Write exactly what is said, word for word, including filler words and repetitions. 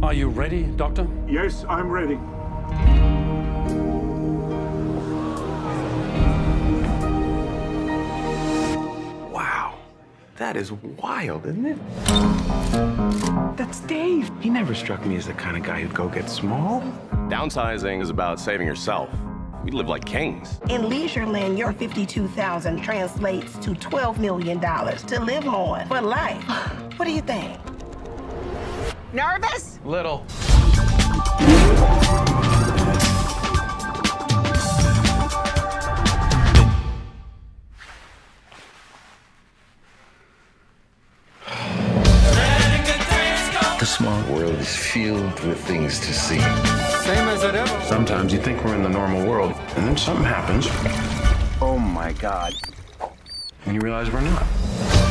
Are you ready, Doctor? Yes, I'm ready. Wow. That is wild, isn't it? That's Dave. He never struck me as the kind of guy who'd go get small. Downsizing is about saving yourself. We live like kings. In Leisureland, your fifty-two thousand dollars translates to twelve million dollars to live on for life. What do you think? Nervous? Little. The small world is filled with things to see. Same as it ever. Sometimes you think we're in the normal world, and then something happens, Oh my God. and you realize we're not.